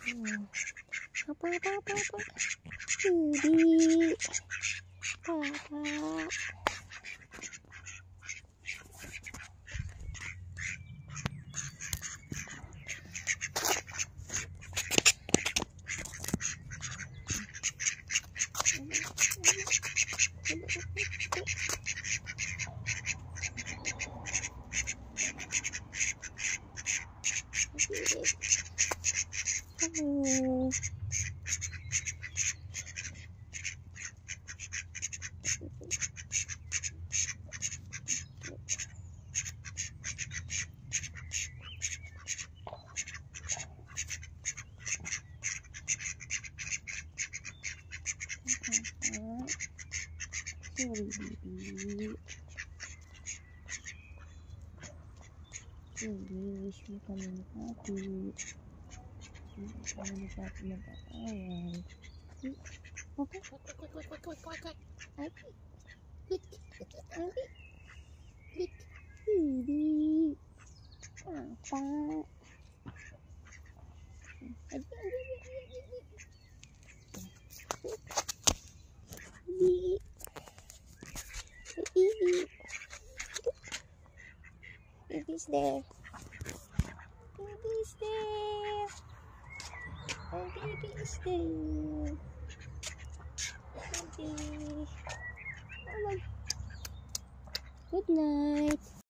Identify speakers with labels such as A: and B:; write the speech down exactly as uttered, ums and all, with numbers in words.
A: apa apa apa apa Bibi papa Aduh. Bibi Bibi suka menikmati suka menikmati mata ayam. Oke, oke, oke, oke, oke, oke. Abi, lik, abi, lik, Bibi, apa? Abi, abi, abi, abi, Bibi, Bibi's there. Bibi's there. Oh, Bibi is there. Bibi. Oh, good night.